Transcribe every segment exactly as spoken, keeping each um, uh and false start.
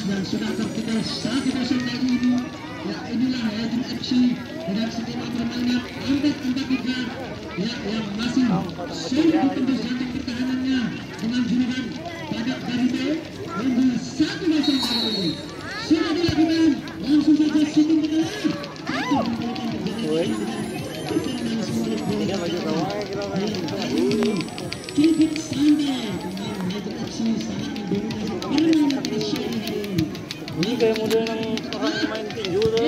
yang sudah tertinggal satu kosong kali ini. Ya inilah Legend F C dengan skema permainan empat empat tiga ya yang masih sulit untuk jantung pertahanannya dengan julukan Badak Garuda unggul satu kosong kali ini. Sudah dilakukan langsung saja shooting ke dalam. Cukup santai dengan Legend F C sangat mendominasi permainan Asia hari ini. Ini kayak model yang orang main tinju tuh.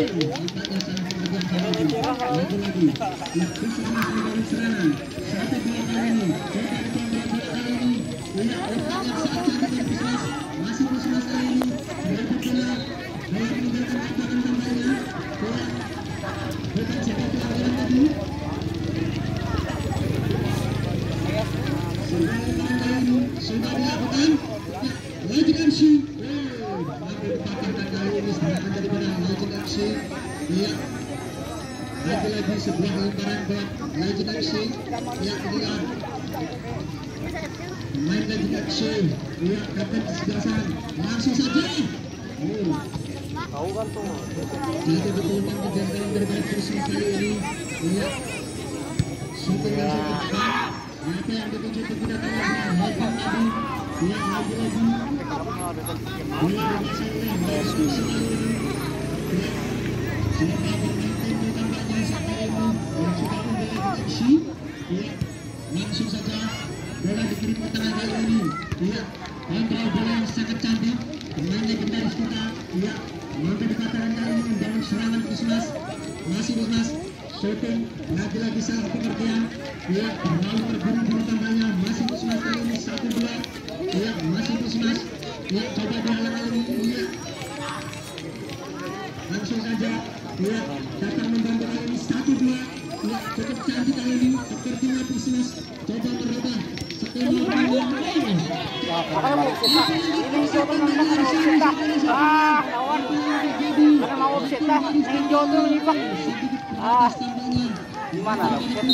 Lagi-lagi, khusus masih dari serangan. Satu dua kali ini, kita akan melihat kali ini. Punya otak yang sangat cantik dan bisnis. Masih bisnis kali ini. Berapa bola, bola meninggalkan ajakan tampaknya. Bola, bukan cepat pelanggaran tadi. Sudah dilakukan kali ini, sudah dilakukan. Legend F C. Dipatahkan kali ini serangan daripada Legend F C. Iya. Lagi-lagi sebuah lemparan buat Legend F C. Ya, inilah pemain Legend F C. Ya, kapten kesebelasan. Langsung saja. Oh. Tahu kan tuh. Jadi betul-betul kejanggalan daripada kursi kali ini. Ya. Shooting yang sangat tepat. Apa yang dituju tidak tahu Legend tadi. Ya, lagi-lagi. Bola berasal oleh kursi kali ini. Ya. Sudah bermain tampaknya saat ini yang sudah membela Legend F C. Ya, langsung saja bola dikirim ke tengah kali ini. Ya, kontrol bola yang sangat cantik. Pemain legendaris kita. Ya, mampu dikatakan kali ini membangun serangan Pusmas. Masih Pusmas. Shooting lagi-lagi salah pengertian. Ya, terlalu terburu-buru tampaknya. Masih Pusmas kali ini satu dua. Ya, masih Pusmas. Ya, coba dihalang kali ini. Ya, langsung saja. Ya, datang membantu kali ini satu dua. Ya, cukup cantik kali ini. Sepertinya bisnis coba merubah skema permainan. Ah, kawan. Mana mau offset dah? Hijau tuh lipat. Ah, gimana?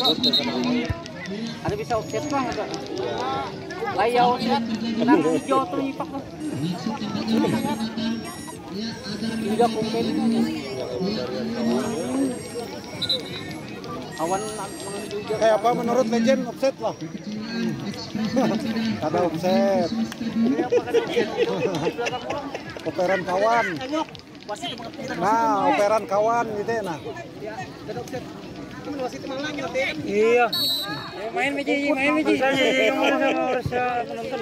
Ada bisa offset lah enggak? Layar offset. Kenapa hijau tuh lipat tuh? Tidak mungkin. Awan kayak apa menurut Legend offset lah. Ada offset. Operan kawan. Nah, operan kawan gitu ya nah. Iya. Main meji, main meji. Yang mana sama harus menonton.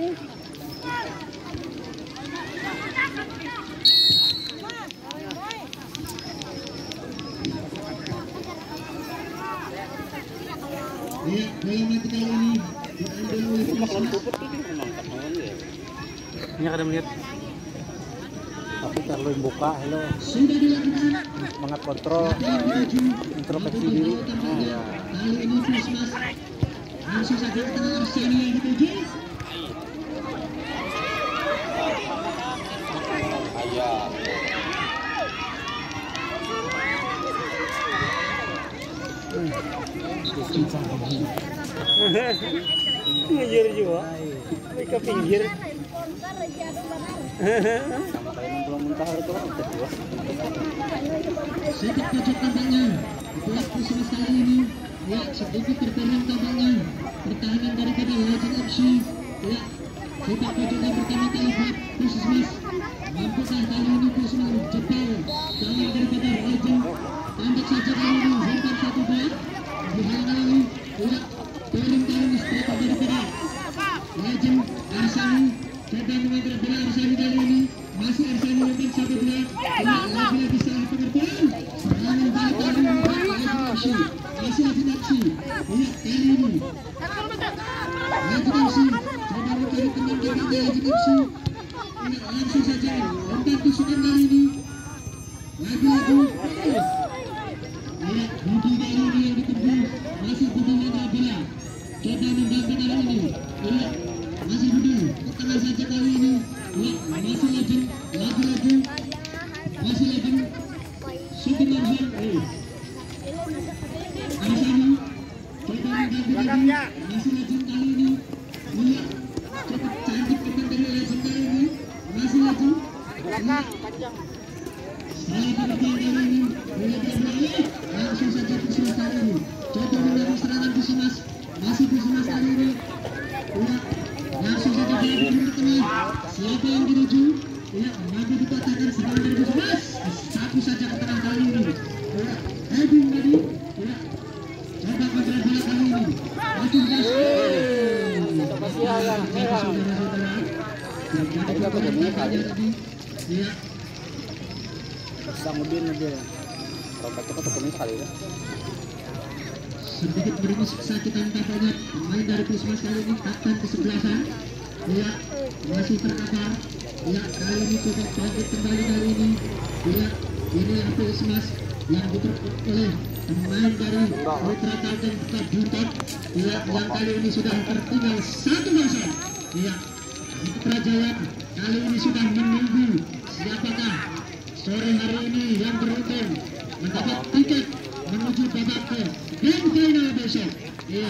Ya, bola mati kali ini diambil oleh Pusmas. Ini kada melihat. Tapi terlalu buka, hello. Sudah dilakukan. Semangat kontrol, introspeksi diri. Ya. Kali ini Pusmas langsung saja ke tengah Arsani yang dituju. Pinggir juga. Mereka pinggir. Sampai belum mentah itu kedua. Sedikit pojok tampaknya buat Pusmas kali ini. Ya, sedikit terkurang tampaknya pertahanan daripada Legend F C. Ya, sedikit pojok yang pertama kali buat Pusmas. Mampukah kali ini Pusmas jebol tangan daripada Legend? Tembak saja kali ini hampir satu dua. Dihalangi. Ya, turun kali ini strike daripada Legend Arsani. Coba mengontrol bola Arsani kali ini. Masih Arsani hampir satu dua. Ya, lagi-lagi salah pengertian. Serangan balik kali ini buat Legend F C. Masih Legend F C. Ya, kali ini Legend F C coba mencari teman daripada Legend F C. Ya, langsung saja umpan tusukan kali ini. Lagi-lagi ya, Budi kali ini yang ditunggu. Masih Budi mengontrol bola. Coba membantu kali ini. Ya, masih Budi ke tengah saja kali ini. Ya, masih Legend. Lagi-lagi masih Legend. Shooting Arsani. Oh. Arsani coba membantu lagi. Masih Legend kali ini. Ya, cukup cantik teman dari Legend kali ini. Masih Legend. Ya, kuningnya kali. Iya. Sanggupin aja. Kalau kata kuning kali ya. Sedikit beri kesakitan tampaknya pemain dari Pusmas kali ini, kapten kesebelasan. Iya, masih terkapar. Iya, kali ini coba bangkit kembali kali ini. Iya, ini yang Pusmas yang diterpuk oleh pemain dari Putra Kalteng Kota Buntet. Iya, yang kali ini sudah tertinggal satu kosong. Iya, Putra Jaya kali ini sudah menunggu siapakah sore hari ini yang beruntung mendapat tiket menuju babak ke grand final besok. Iya.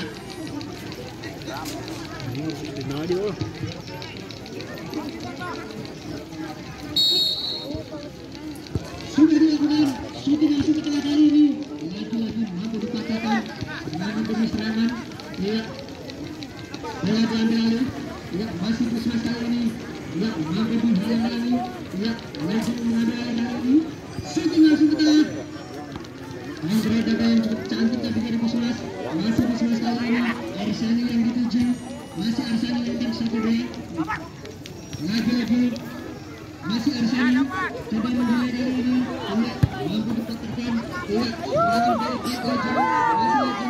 Sudah dilakukan shooting yang sudah kali ini. Lagi-lagi mampu dipatahkan serangan demi serangan. Iya. Bola diambil alih. Iya, masih Pusmas kali ini. Iya, mampu dihalang lagi. Iya, lagi mengambil alih kali ini. Shooting langsung ke tengah. Andre Daga yang cukup cantik tapi dari Pusmas. Masih Pusmas kali ini. Arsani yang dituju. Masih Arsani yang tersatu deh. Lagi-lagi masih Arsani coba menghilai kali ini. Iya, mampu dipatahkan. Iya, serangan dari Pak Raja. Masih lagi.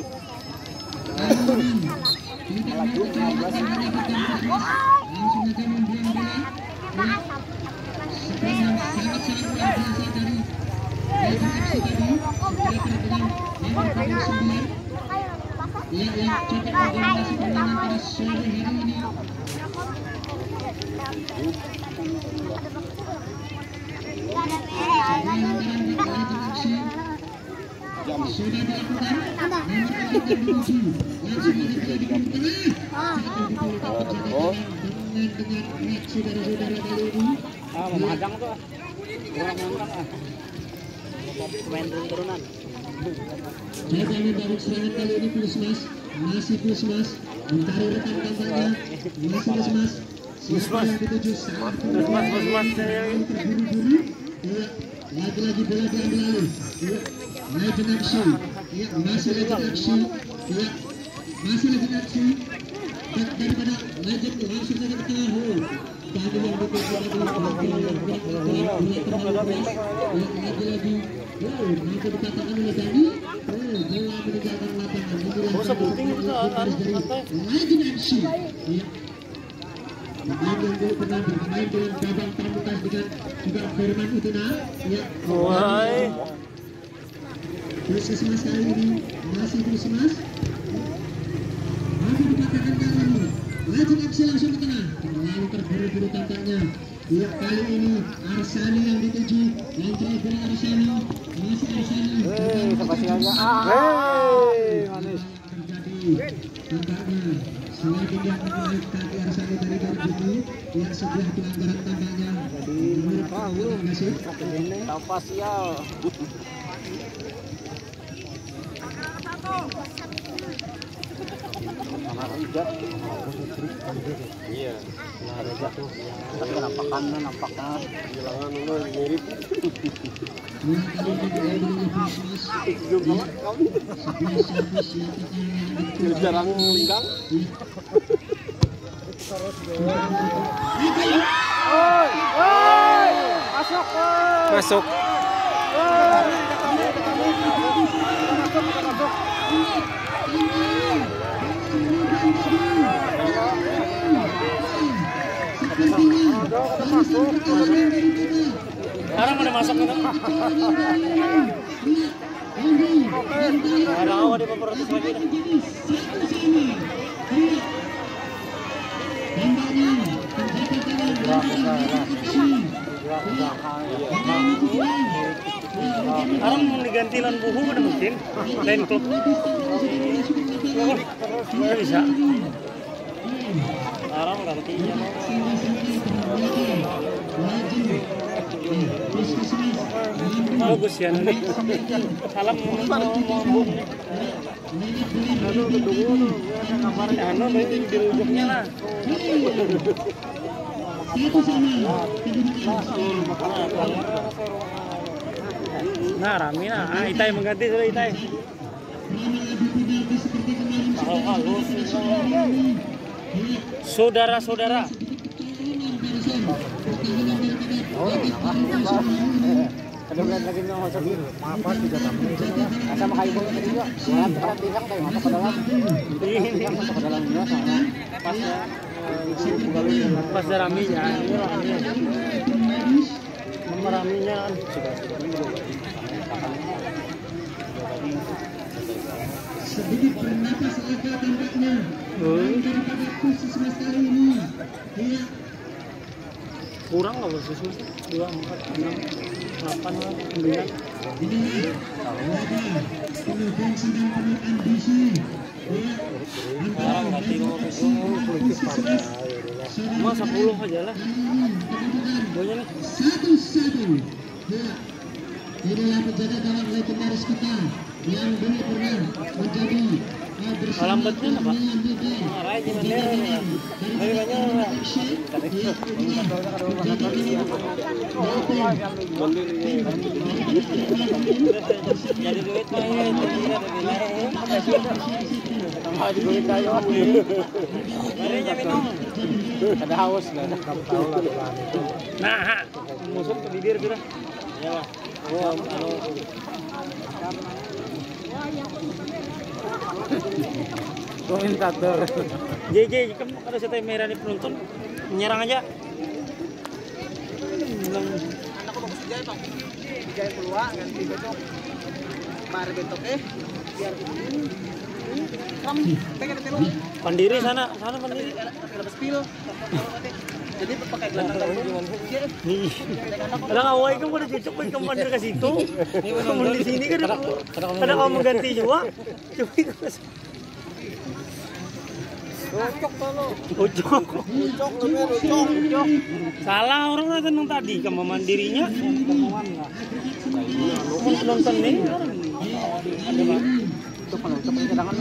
Kali ini tidak mampu coba mendapatkan Pusmas. Langsung aja membuang bola. Iya, serangan yang sangat-sangat luar biasa dari Legend F C tadi. Setelah dengan nomor punggung sembilan. Iya, yang cukup mendominasi permainan pada sore hari ini. Sebuah hantaran di Legend F C sudah dilakukan. Nomor punggung menuju langsung aja di tengah. Satu dipulihkan penjagaan dengan dengan kuat saudara-saudara kali ini. Ah, memadang tuh. Kurang ngangkang ah. Main turun-turunan. Coba membangun serangan kali ini Pusmas. Masih Pusmas mencari rekan tampaknya. Masih Pusmas. Siapa yang dituju saat Pusmas, Pusmas. terburu-buru. Iya, lagi-lagi bola diambil alih. Iya, Legend F C. Iya, masih Legend F C. Iya, masih Legend F C. Daripada Legend langsung saja ke tengah. Oh, tadi yang dituju adalah lagi-lagi. Oh, mampu dikatakan oleh Dani. Oh, bola meninggalkan lapangan. Oh, sebuting itu Legend F C. Iya. Pemain yang dulu pernah bermain dengan Babang Pamungkas dengan juga Firman Utina. Iya. Woi. Pusmas kali ini masih Pusmas. Mampu dikatakan kali ini Legend F C langsung ke tengah. Terlalu terburu-buru tampaknya. Iya, kali ini Arsani yang dituju. Yang terakhir Arsani. Masih Arsani. Hei, sepasi aja. Hei, manis. Terjadi tampaknya selain yang menaik kaki Arsani dari Darjuni. Yang sebuah pelanggaran tampaknya. Menurut Pak Nasib. Tanpa sial. Sama Rija. Iya. Nah, Rija tuh. Tapi nampakannya, nampaknya bilangan lu mirip. Yang kali ini diambil oleh Pusmas. Sebuah servis yang pertama Jarang lingkang. Oi, oi, masuk. Masuk. Sekarang udah masuk kan? Ada awal di beberapa lagi. Sekarang mau digantilan buku udah mungkin lain klub. Nggak bisa. Sekarang gantinya. Bagus ya nih. Salam mau mau Aduh, kedua tuh kabarnya anu dari di ujungnya lah. Nah, Rami nah, ah, Itai mengganti sudah Itai. Halo, halo. Saudara-saudara. Kadang-kadang lagi nang masuk dulu, apa tiga tamu itu lah. Sama kayu bunga tadi juga. Wah, sekarang tinggal kayak masuk ke dalam. Ini masuk ke dalam juga sama pas pas raminya, ini raminya. Meraminya kan sudah sedikit bernapas lega tampaknya daripada puskesmas kali ini. Iya. Kurang nggak puskesmas? Dua, empat, enam, delapan, sembilan. Ini ada penuh gengsi dan penuh ambisi. Iya. Sekarang nggak tidur puskesmas. Cuma sepuluh aja lah. Banyak nih. Satu-satu. Iya. Inilah penjaga gawang legendaris kita yang dulu pernah menjadi lambatnya apa? Marah aja mana? Dari banyak. Jadi duit mah ya, tambah duit ayo. Marinya minum. Ada haus lah, kamu tahu lah. Nah, musuh ke bibir kira. Iyalah. Oh, anu komentator. J J, kamu kalau saya merah nih penonton menyerang aja. Bilang Anak aku bagus jaya, Pak. Jaya keluar ganti besok. Mari bentuk eh biar kamu pengen telur. Pandiri sana, sana Pandiri. Lepas pil. Jadi pakai gelandang gimana? Nih. Ada awal kamu udah cocok main kamu Pandiri ke situ. Kamu di sini kan ada kamu ganti juga. Coba ikut. Cocok kalau. Cocok. Cocok lebih cocok. Cocok. Salah orang udah tenang tadi kamu mandirinya. Kamu penonton nih. Itu penonton cadangan.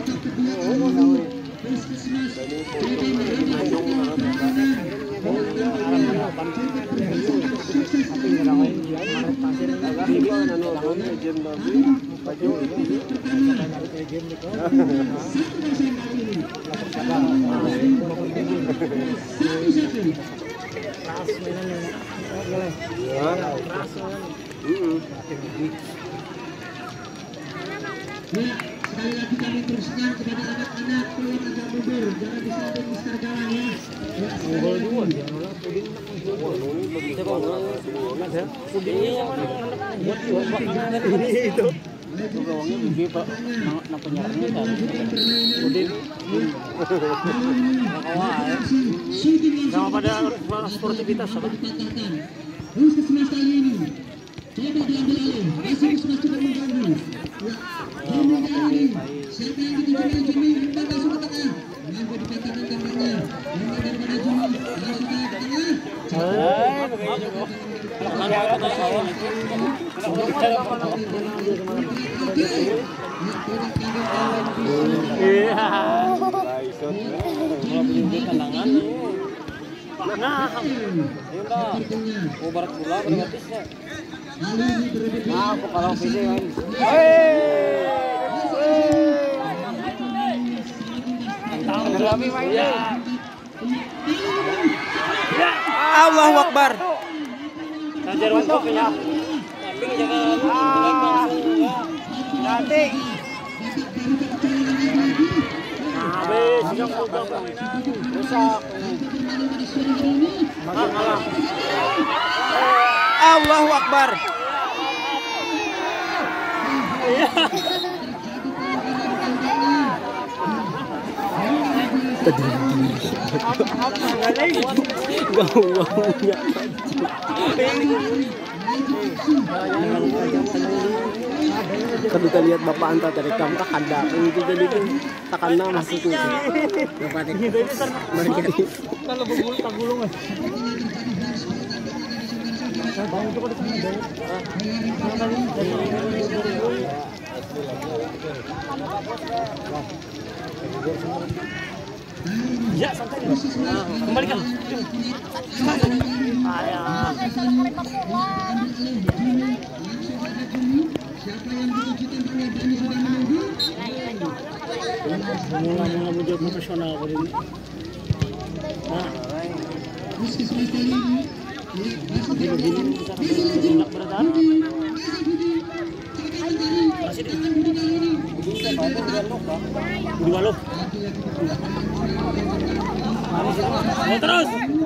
Sekali lagi kami teruskan kepada anak-anak tolong agak mundur, jangan disambut Mister Galang ya. Ya, Unggul dua dia nolak puding siapa orang ada pudingnya yang mana buat dua makanan itu Itu gawangnya gede, Pak. Nak penyerangnya kan. puding sama pada sportivitas apa puskesmas kali ini coba diambil alih, masih puskesmas coba mengganggu. Ya, diambil alih. Siapa yang ditujukan Jimmy hendak masuk ke tengah. Mengambil dikatakan gambarnya. Hendak daripada Jimmy langsung ke tengah. eh begini juga iya kalau punya tendangan nah ini dah mau barat pula berarti ya Nah, aku kalau video kan. Rami main. Allahu Akbar. Sajar untuk ya. Tapi jangan Nanti. habis yang udah permainan rusak. Malah Allahu Akbar. Kalau kita lihat bapak anta dari kamu tak ada itu jadi itu takkan nama masuk itu. Bapak itu mereka kalau bergulung tak gulung eh. Ya, santai. Kembalikan. Ayah. Siapa yang ditujukan oleh Dani sudah menunggu? Mula-mula menjadi profesional kali ini. Nah, Puskesmas kali ini. Gini-gini bisa nembak berat. Masih di. Di Waluk. Oh, terus.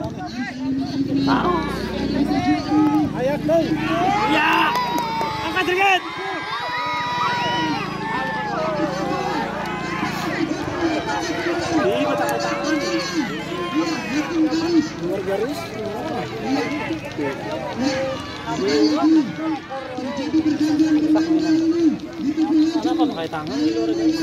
Ayo dong. Ya. Angkat sedikit. Ini kotak tangan. Luar garis. Kenapa pakai tangan di luar garis?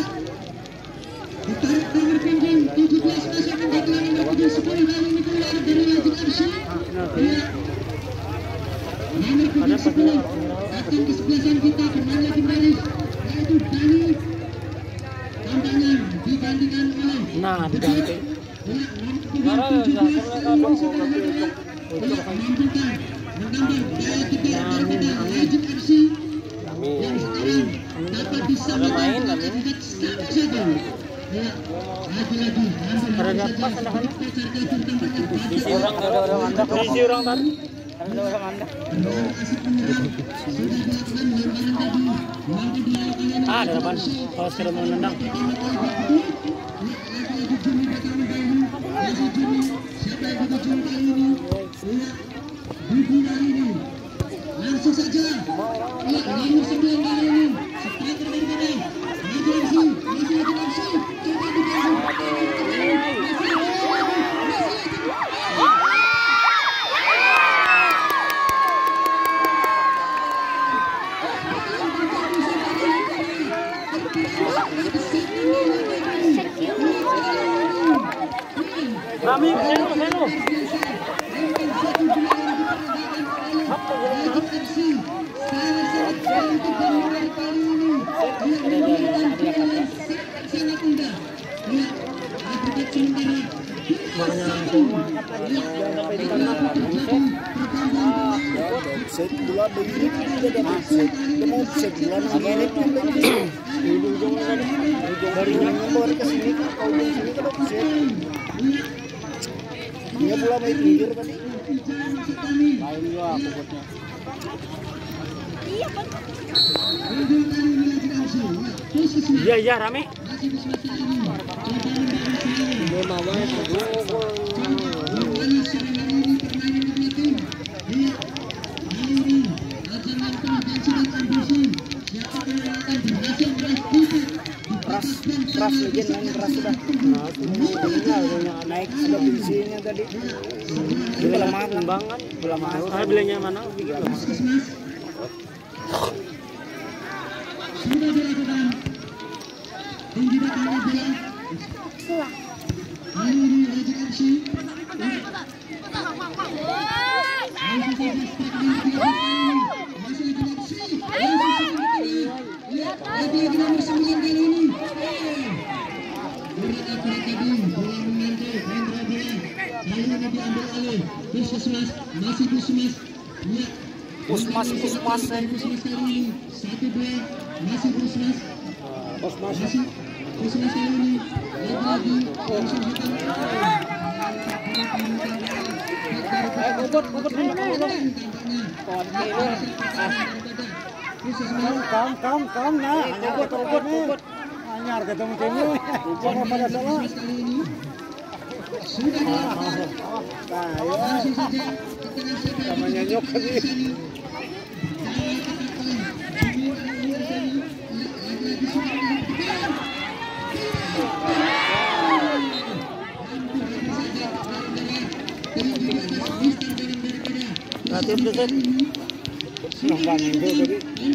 Ada pastinya Kesebelasan kita kembali lagi baris yaitu Dani. Tampaknya digantikan oleh nah diganti. Karena nggak pernah untuk menambahkan menambah gaya kita Rajib F C yang sekarang dapat disambungkan dengan satu saja. Ya, lagi-lagi Ada pas anak-anak. Isi orang ada orang anda. Isi orang tadi. Ada orang anda. Ah, ada depan. Kalau sekarang mau nendang. Langsung saja. Ya, nomor sembilan kali ini. Striker daripada Rajib F C. Masih Rajib F C. Coba dipasang. Rami, seno, seno. Set bola begini tidak ada set. Mau set bola begini di ujung dari yang bawa ke sini ke ujung sini ke set. Dia bola main pinggir tadi. Lain juga aku buatnya. Iya, iya, rame. Dia mau ras ras legend main ras sudah naik sudah bensinnya tadi Bila mahal lembangan, bila mahal. Saya belinya mana? Bikin lemah. Sudah dilakukan tinggi kali bola. Kali ini Rajib F C. Lagi-lagi nomor sembilan kali ini. Berat akurat tadi, bola menyantai, Hendra bola. Kali ini diambil oleh Puskesmas, masih Puskesmas. Ya. Pusmas Pusmas Puskesmas kali ini satu bola, masih Puskesmas. Pusmas Masih Puskesmas kali ini. Lagi-lagi langsung hitam. eh bobot bobot dulu kam kam kam nah hanya bobot bobot bobot hanya harga temu temu jangan pada salah Sudah dilakukan. Langsung saja namanya nyok tadi Ratu deset. nambang itu tadi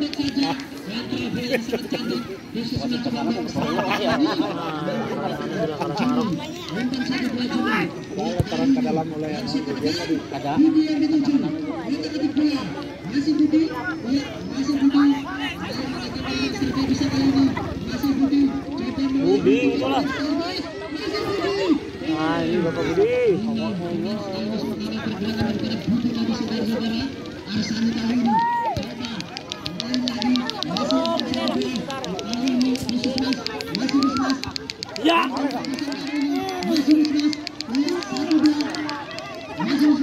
taran ke dalam mulai ada Budi itulah. Nah, ini Bapak Budi. Ya. Maju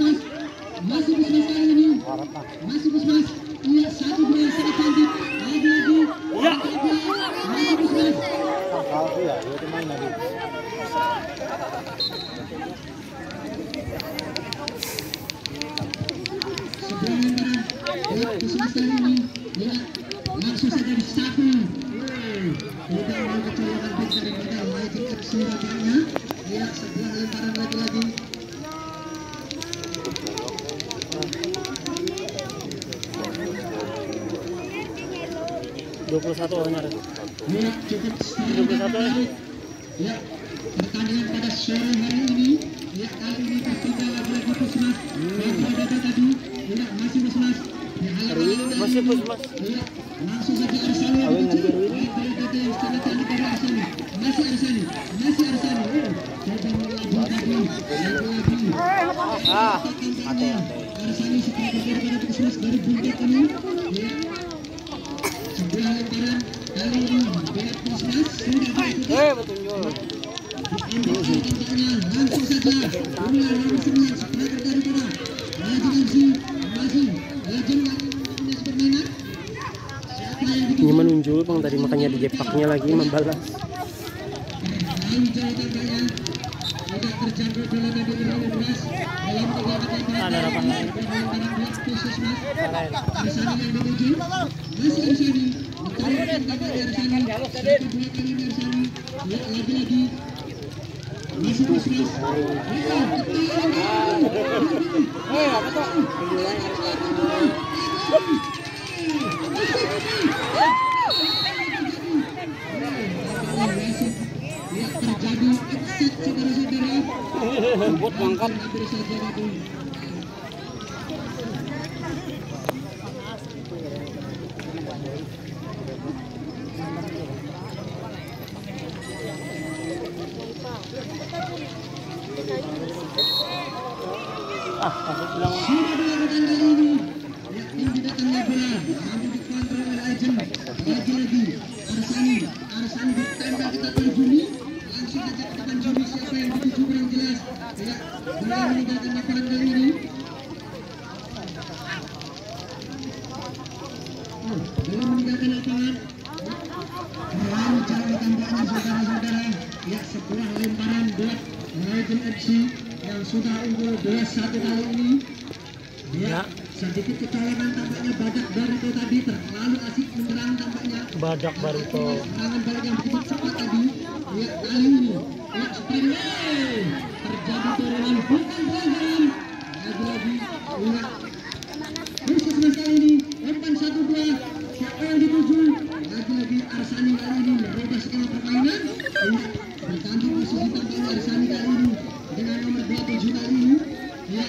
langsung saja di satu. Tidak mau kecolongan big dari mereka. Magic aksi nampaknya. Ya, sebuah lemparan lagi-lagi. dua puluh satu orangnya ada. Ya, cukup dua puluh satu lagi. Ya, pertandingan pada sore hari ini. Ya, kali ini tertinggal lagi-lagi Pusmas. Masih ada tadi. Ya, masih Pusmas. Masih Pusmas. Ya, langsung saja Arsani. Awin nanti Erwin. Masih Arsani. Masih Arsani. Oh, coba lagi tadi. Lagi. Ah, mati. Arsani setelah bergerak pada Pusmas dari Bundek ini. Ya. Sebuah lemparan kali ini Bundek Pusmas sudah berikuti. Eh, betul. Langsung saja ular nomor sembilan striker dari bola Legend F C masih Legend yang permainan siapa yang Ini menunjuk bang tadi makanya di jepaknya lagi membalas. terlalu jauh tampaknya tidak terjangkau bola dari nomor belas dalam tiga kata Ada harapan lain. khusus mas Arsani yang menuju masih Arsani mencari tampaknya Arsani satu dua kali Arsani ya lagi-lagi masih Pusmas. Eh, apa tuh? Ya terjadi exit saudara-saudara. Buat mangkat. Hampir saja itu. Ah, aku bilang Sudah dilakukan kali ini. Ya, ini datangnya bola. Namun dikontrol oleh Legend. Lagi-lagi Arsani. Arsani ditembak kita ke Juni. Langsung saja ke depan Juni. Siapa yang dituju kurang jelas. Ya, bola meninggalkan lapangan kali ini. Oh, bola meninggalkan lapangan. Terlalu jauh tampaknya saudara-saudara. Ya, sebuah lemparan buat Legend F C yang sudah unggul dua satu kali ini. Ya, sedikit kecolongan tampaknya Badak Barito tadi terlalu asik menyerang tampaknya. Badak Barito. Serangan balik yang begitu cepat tadi. Ya, kali ini ya sprint terjadi dorongan bukan pelanggaran. Lagi-lagi ya. Khusus mas kali ini umpan satu dua. Siapa yang dituju? Lagi-lagi Arsani kali ini merubah skema permainan. Ya, bertanding posisi tampaknya Arsani kali ini dengan nomor dua puluh tujuh kali ini. Ya.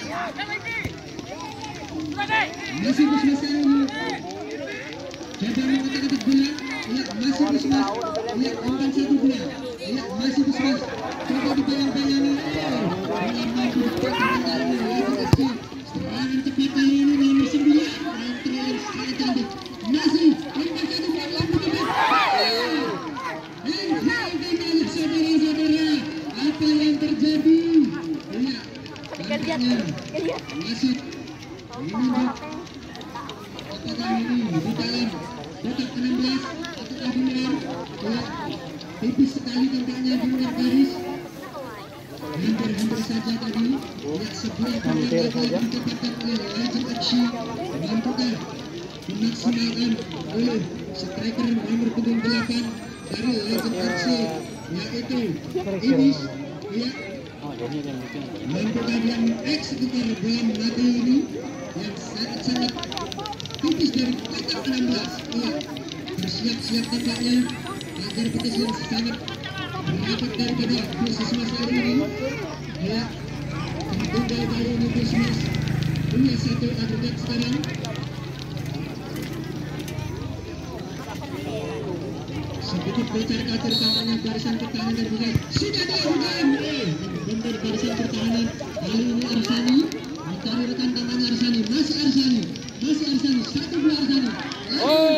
Masih Pusmas kali ini. Coba mengotak-atik bola. Ya, masih Pusmas. Ya, umpan satu bola. Ya, masih Pusmas. Coba dipegang-pegangi. Bola mampu ditekan kali ini. Legend F C. Serangan cepat kali ini nomor sembilan. Kontrol sangat cantik. Masih umpan satu bola. Lampu tepat. Henti-henti saudara-saudara. Apa yang terjadi? Ya, tampaknya masih ini apakah ini di dalam kotak enam belas ataukah di luar? Ya, tipis sekali tampaknya di luar garis. Hampir-hampir saja tadi. Ya, sebuah bola lagi ditempatkan oleh Legend F C. Mampukah dimaksimalkan oleh striker nomor punggung delapan dari Legend F C, yaitu Ibis. Ya, mampukah dia mengeksekutor bola mati ini yang sangat-sangat tipis dari kotak enam belas. Ya, bersiap-siap tampaknya agar petis yang sangat merapat daripada Pusmas kali ini. Ya, tunggal kali ini Pusmas punya satu agregat sekarang. Sedikit bocor-bocor tampaknya barisan pertahanan dari Bukai. Sudah dilakukan. Eh, bentar barisan pertahanan. Kali ini Arsani. Mencari rekan tampaknya Arsani. Masih Arsani. Masih Arsani. Satu dua Arsani. Oh.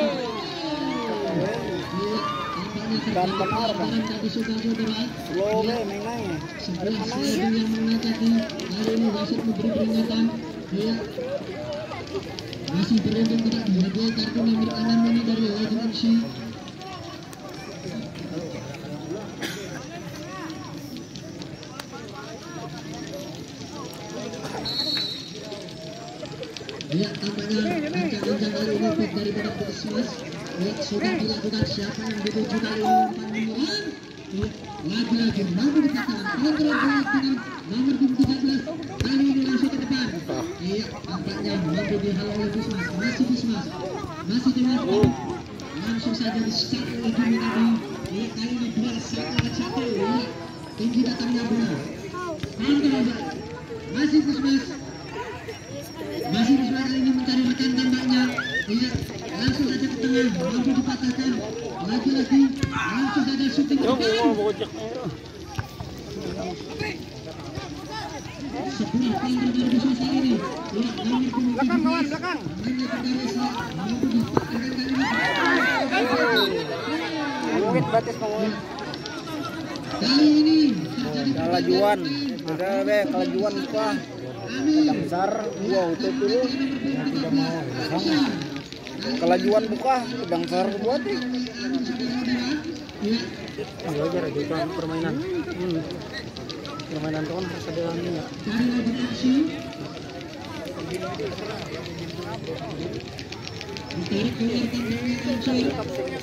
Iya, tampaknya terjadi pelanggaran tadi saudara-saudara. Slow be, main-main. Sebelah sliding yang mengatakan kali ini wasit memberi peringatan. Ya, masih beruntung tidak dihadiahi kartu nomor enam ini dari Legend F C. Ya, tampaknya ancang-ancang kali ini pick daripada Puskesmas. Ya, sudah dilakukan. Siapa yang dituju kali ini umpan ya, lagi-lagi mampu dikatakan kontrol bola dengan nomor tiga belas. Kali ini langsung ke depan. Iya, tampaknya mampu dihalau oleh Puskesmas. Masih Puskesmas, masih dengan langsung saja di start oleh Jimmy tadi. Iya, kali ini bola sangat satu. Ya, tinggi datangnya bola. Kontrol masih Puskesmas. Masih Puskesmas kali ini mencari rekan tampaknya. Iya, langsung saja ke tengah, mampu dipatahkan. Lagi-lagi langsung saja shooting ke depan. Sebuah poin dari Puskesmas kali ini. Iya, nomor belakang kawan, belakang. Mainnya ke garis, mampu dipatahkan kali ini. Mungkin batis pengen. Kali ini Kalajuan, ada be kalajuan buka. Yang besar, wow itu dulu. Tidak mau. Kalajuan buka, pedang besar buat nih. Ya aja aja permainan. Hmm. Permainan tuh kan harus ada ini. ditarik keluar tangannya Ancur. Ya,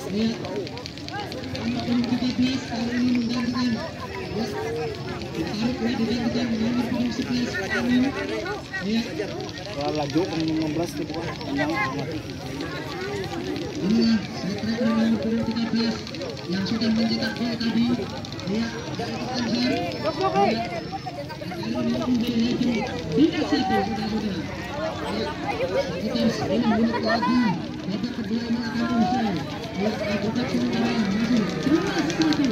nomor tiga belas kali ini menggantikan. Ya, ditarik keluar digantikan nomor sebelas Amin. Ya, Wah laju ke lima belas gitu kan. Yang mati. inilah striker nomor tiga belas yang sudah mencetak gol tadi. Ya, Ancur. Kali ini tiga satu sudah-sudah. Sekitar sepuluh menit lagi babak kedua ini akan usai. Ya, babak sementara masih dua satu.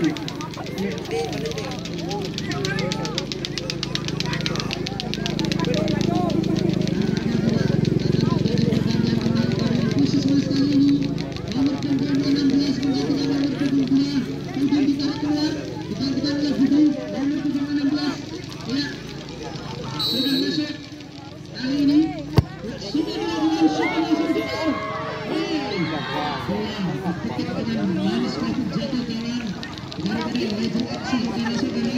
Puskesmas kali ini nomor punggung enam belas menggantikan nomor punggung dua. Punggung ditarik keluar, digantikan oleh Budi nomor punggung enam belas. Ya, sudah masuk kali ini. Sudah dilakukan shot langsung jatuh. Ketika dengan manis masuk jatuh kawan. Gara-gara Legend Action sudah masuk ini.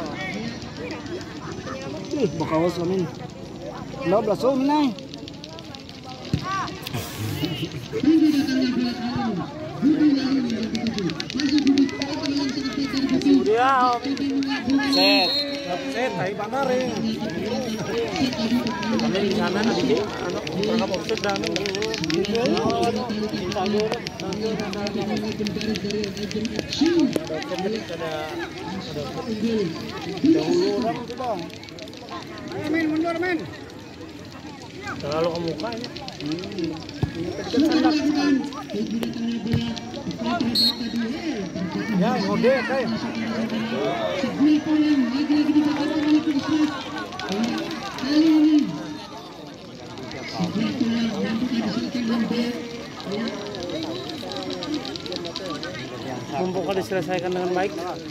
Ih, bakawas kami. Lo blaso minay. Tinggi datangnya bola kali ini. Budi lagi nomor tujuh. Masih Budi counter langsung attack dari Budi. Dia Budi mengabulkan. set. Set tai bandar eh. Kami di sana nanti anu berangkat offset dan Amin mundur men. Terlalu ke muka ini. Ya, ngode kayak. Sebuah poin lagi-lagi didapatkan oleh Puskesmas. Kali ini sebuah poin mampu dihasilkan oleh Mumpung diselesaikan dengan baik.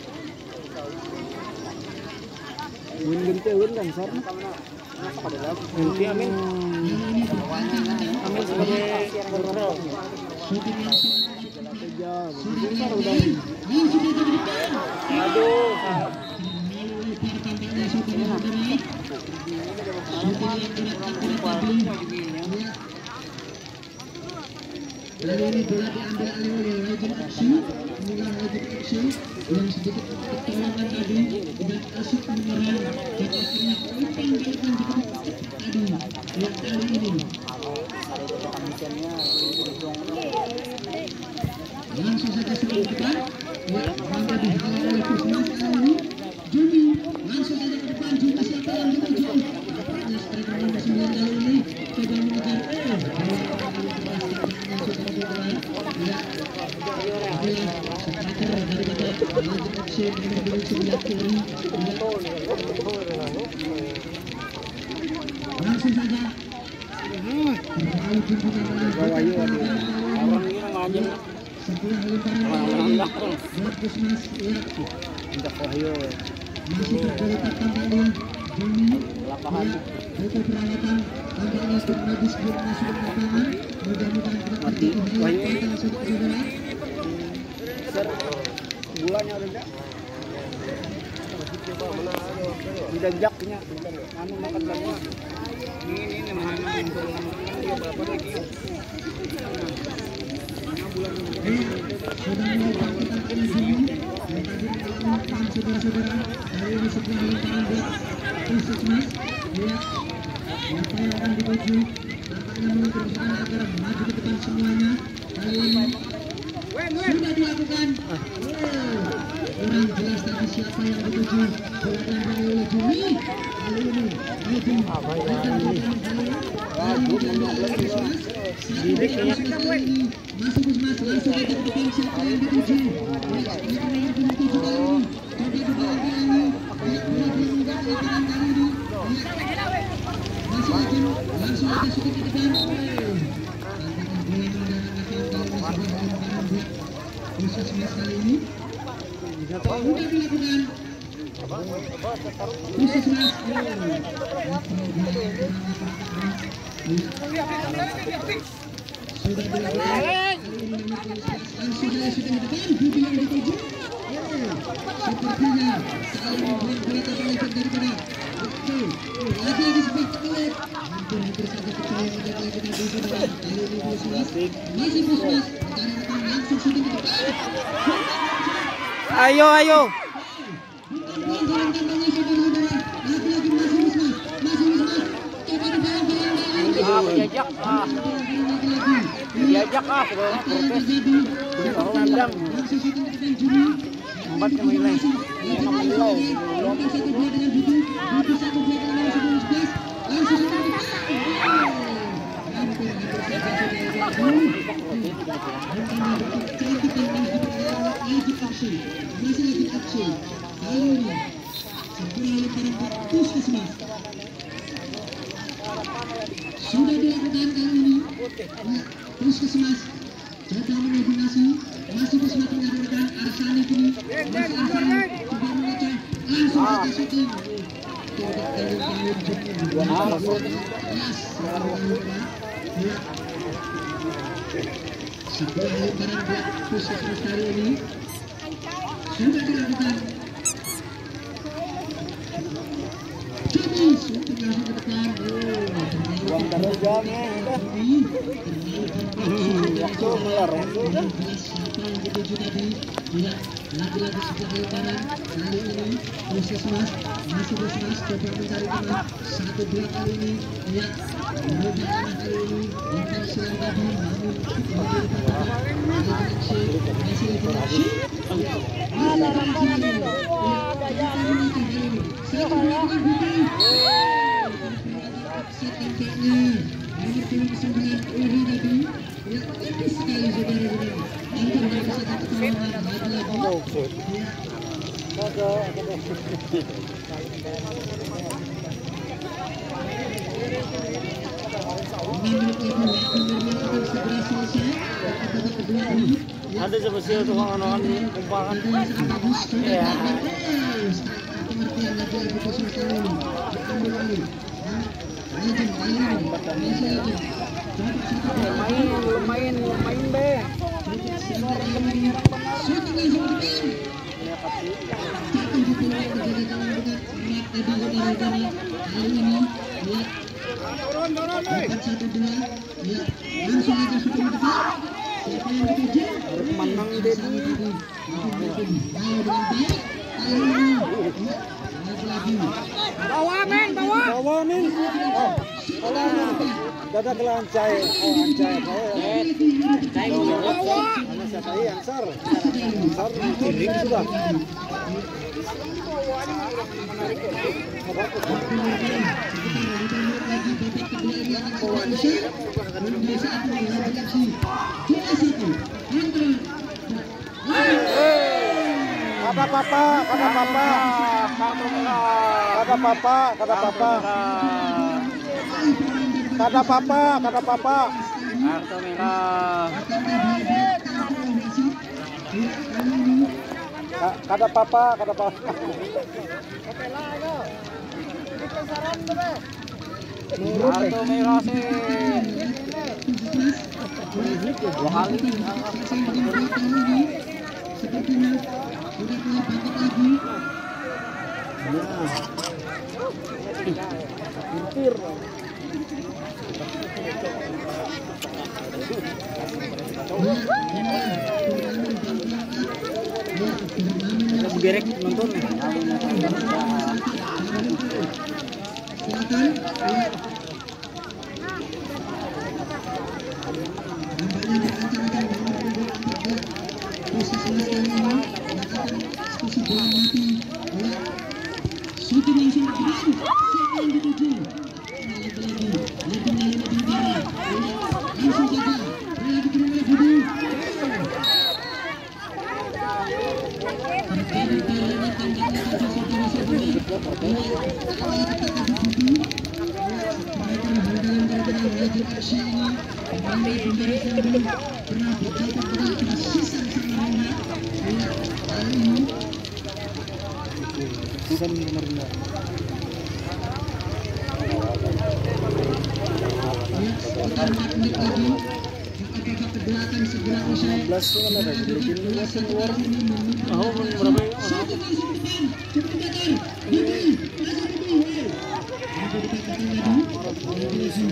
Win gente win dan sarna. Nanti Amin. Amin sebagai kontrol. shooting langsung. Aduh. Kali ini bola diambil alih oleh Legend Action. Inilah Legend Action yang sedikit ketolongan tadi dan asik menyerang dan akhirnya umpan balik yang diketuk tadi yang kali ini langsung saja sudah depan. Ya, mampu dihalau oleh Puskesmas kali ini. Jumi langsung saja ke depan. Jumi siapa yang dituju? Nampaknya striker nomor sembilan kali ini coba mengejar. Eh, bola kembali keras yang sudah digelar. Ya, inilah striker daripada Legend Action nomor dua sebelah kiri. Langsung saja terlalu pimpinan oleh Orang ini ngajeng. sebuah lemparan buat Puskesmas. Ya, Indah Wahyu. masih tergeletak tampaknya Juni. Lapangan. Ya, itu peralatan tampaknya tim medis belum masuk ke lapangan. Mudah-mudahan tidak terjadi hal yang fatal saudara. Ser gulanya ada enggak? Tidak jaknya. Anu makan lagi. Ini ini mana sudah mulai bangkit akan sini. Tadi melakukan saudara-saudara dari ini sebuah lemparan buat Puskesmas. Lihat apa yang akan dituju. Tampaknya menuntut sekarang agar maju ke depan semuanya. Kali ini sudah dilakukan. Kurang jelas tadi siapa yang dituju. Bola diambil oleh Juni. Kali ini Ejin akan masuk Puskesmas langsung aja ke depan siapa yang dituju. Lihat mereka yang dituju kali ini. Coba juga lagi. Lihat bola diambil lemparan kali ini. Masih Ejin langsung aja syuting ke depan. Puskesmas kali ini sudah dilakukan. Puskesmas sudah dilakukan. Langsung saja syuting ke depan. Budi yang dituju. Sepertinya saling membuat berita melenceng daripada oke. Lagi-lagi seperti pelit. Hampir-hampir saja percaya menjaga kita dituju dengan kali ini Puskesmas. Masih Puskesmas rekan-rekan langsung syuting ke depan. Ayo ayo. Diajak ah. Diajak ah, protes. Tandang. Empat yang menilai. Yang menilai. Masih lagi aksi. Kali ini sebuah lemparan buat Puskesmas. Sudah dilakukan kali ini. Puskesmas coba mengombinasi. Masih Puskesmas menyodorkan Arsani kini. Masih Arsani coba mengecek. Langsung saja syuting. Tidak kali-kali sebuah lemparan buat Puskesmas kali ini. Sudah dilakukan. Jadi syuting langsung ke depan. Buang terus jamnya udah. Waktu melarang sudah. Siapa yang dituju tadi? Lihat lagi-lagi sebuah lemparan. Kali ini Puskesmas masih Puskesmas coba mencari teman. Satu dua kali ini. Lihat merubah arah kali ini. Lempar silang tadi namun menjadi patah. Lagi koneksi. Masih lagi koneksi. Ada rambuan itu. Ada jalan kali ini. Satu melakukan Budi. Tampaknya nomor puluh sembilan Uri tadi. Lihat tipis sekali saudara-saudara. Hampir tidak bisa ketemu lagi-lagi. Ada spesial tukang anak ini kumparan. Ya. Pengertian lagi-lagi Puskesmas kali ini. Diambil lagi. Legend kali ini. Masih Legend. Main, main, main be. Syuting langsung ke depan. Jatuh di pulau terjadi tangan berat berat tadi saudara-saudara. Kali ini lihat dapat satu dua. Lihat langsung aja syuting ke depan. Siapa yang dituju? Menang Dedi. Ayo dengan baik. Kali ini lagi-lagi. Bawa men, bawa. Bawa men. Oh, bawa. Dada kelancai, oh ancai. Cai bawa. Anak siapa ini? Ansar. Ansar kirim sudah. Kata papa, kata papa, kata papa, kata papa, kata papa, kata papa, kartu merah, kata papa, kata papa. Kartu merah sih. Dua kali. Sepertinya sudah mulai bangkit lagi. Hampir. berek nonton. Silakan. Nampaknya diancam-ancam posisi kali ini mengatakan diskusi bola mati. Shooting langsung ke depan. Siapa yang dituju? Lagi-lagi leadingnya lima Bintara. Langsung saja bola diterima oleh Budi. Terjadi lewat tembaknya saja saudara-saudara. Bola ditekan di Budi. Striker handal gara-gara lagi aksi ini. Kembali Bintara Selangor pernah berdapat pada kasisan Samarinda. Kali ini Bukan nomor ya, sekitar empat menit lagi. Apakah kedua akan segera usai? belas kan ada bikin luar keluar. Oh, berapa ya? Satu kali depan, cukup datar. Budi, masih Budi. Ada dikatakan lagi. Lagi-lagi.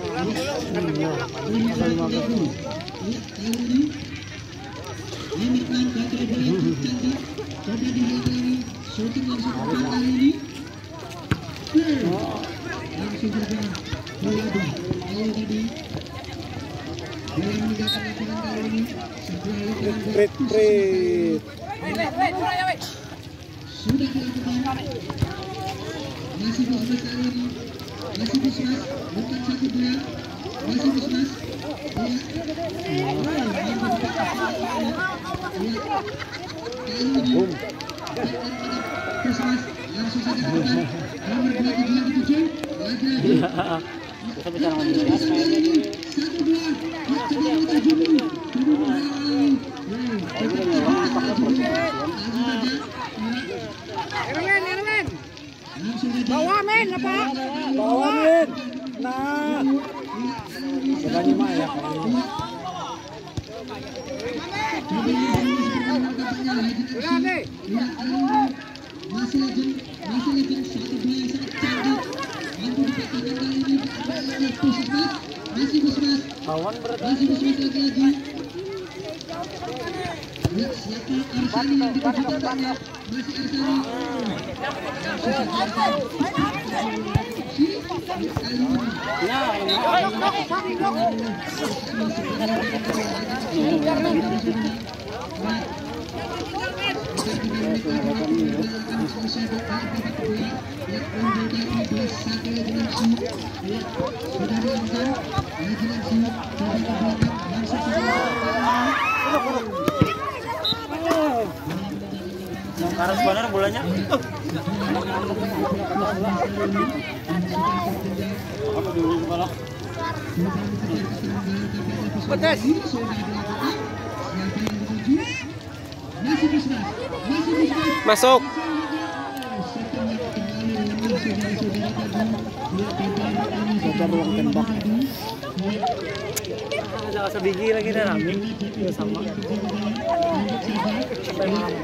Ini lagi. Ya, kali ini Limitman kontrol bola cukup cantik. Coba dilihat lagi. Shooting langsung ke depan kali ini. Langsung saja bola di awal tadi. Bola yang meninggalkan lapangan kali ini sebuah lapangan Prit prit. sudah dilakukan. Masih Busmas kali ini. Masih Busmas bukan satu bola. Masih Busmas. Bola. Kali ini Busmas langsung saja ke depan. Nomor dua puluh tujuh yang dituju. Lagi-lagi. Kita bicara sama dia. Satu dua. Ya, coba kita Budi. Budi berhalau. Langsung saja. Langsung saja. Bawa men apa? Bawa men. Nah. Sebanyak mah ya. Masih legend, masih legend satu bola yang sangat cantik. Mampu dipatahkan kali ini oleh Busmas. Masih Busmas. Kawan berarti. Masih Busmas lagi-lagi. Ya, siapa Arsani yang dituju katanya? Masih Arsani. Karas benar bolanya. Apa dulu kepala? Pedas. Masuk. Ada ruang tembak. Ada sebiji lagi dah rame. Ya sama. Sampai malam.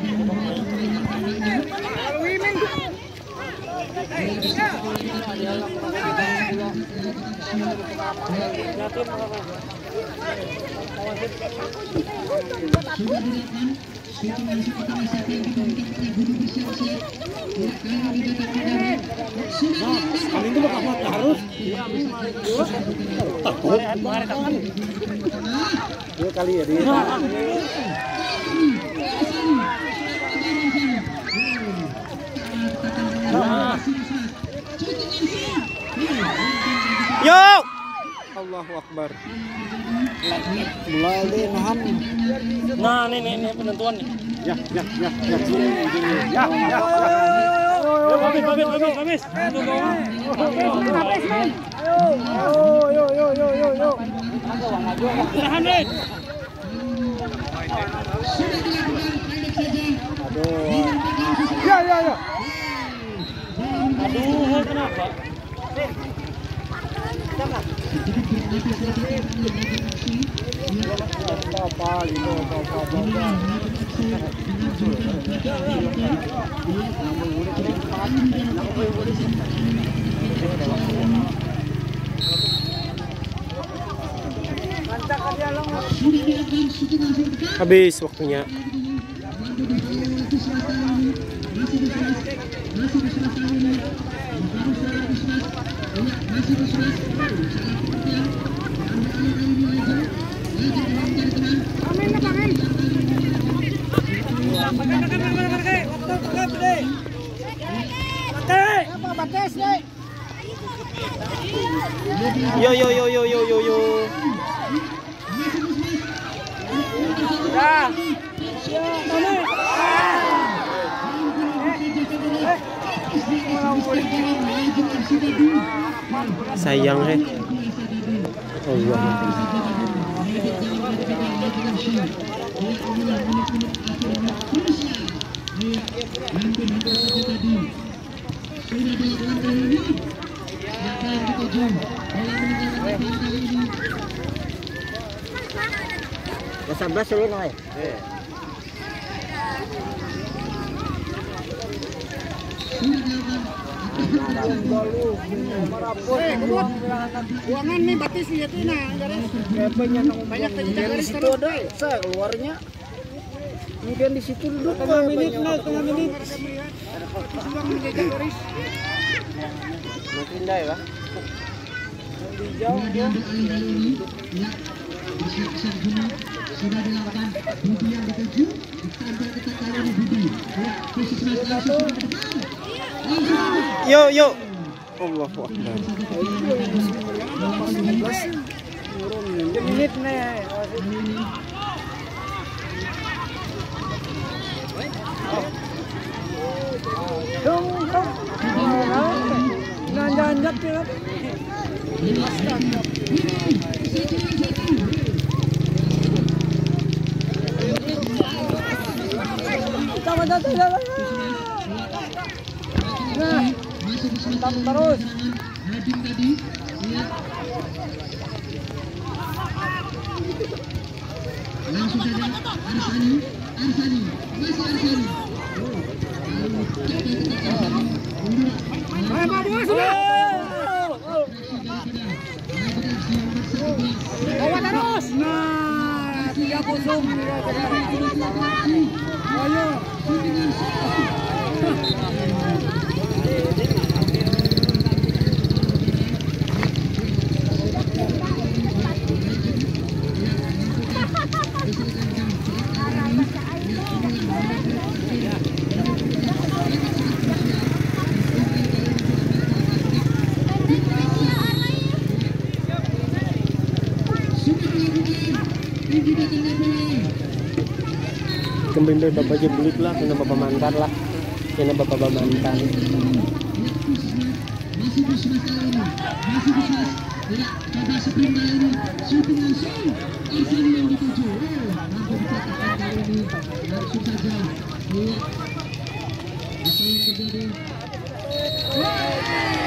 Sudah dilakukan shooting langsung ke tengah siapa yang ditangkap oleh Budi bersiap-siap. Ya, karena didapat udara. Sudah dilakukan. Kali itu bakal harus. Dua kali ya dia. Yo! Allahu Akbar. Mulai deh nahan. Nah, ini ini, ini penentuan nih. Ya, ya, ya, ya. Ya, ya. Habis, habis, habis, habis. Untuk bawah. Yo, yo, yo, yo, yo, yo. Tahan, Red. Sudah dilakukan pendek saja. Aduh. Ya, ya, ya. Aduh, kenapa? Apa gitu, apa apa. Sudah dilakukan shooting langsung ke depan. Habis waktunya. Mampu dipilih oleh Busmas kali masih bersurat salah pengertian diambil alih kali ini Lejo Lejo coba mencari teman Amin na bangin. Makan makan makan makan. Waktu makan deh. Makan. Apa batas deh? Yo yo yo yo yo yo yo. Ya. Ya, Tony. Sayang he. Allah. Sudah dilakukan kali ini. Siapa yang dituju dalam meninggalkan bola kali ini? sebelas dulu nih. Sudah dilakukan. Buangan nih batis lihat ini nah, banyak tadi garis Itu ada, saya keluarnya. Kemudian di situ duduk tengah menit, nah, tengah menit. Mungkin dah ya. Sudah diambil alih kali ini. Ya, bersiap-siap Juna. Sudah dilakukan. Budi yang dituju. Ditampil ketat kali ini Budi. Ya, khusus mas langsung sudah ke depan. Langsung. Yo yo. Allahu Akbar. Menit nih. Dong, dong. Nanjak ya. Sama datang jalan. Nah, masih tetap terus. Hadim tadi. Ya. Langsung saja Arsani, Arsani, masih Arsani. Ayo Pak Bos sudah. Bawa terus. Nah, tiga kosong. Ayo. Kembali dari bapak jebulik lah, kena bapak mantan lah, kena bapak bapak mantan. Masih Busmas kali ini, masih Busmas. Tidak, coba sprint kali ini, shooting langsung. Arsani yang dituju. Oh, mampu dicetakkan kali ini, langsung saja. Lihat apa yang terjadi.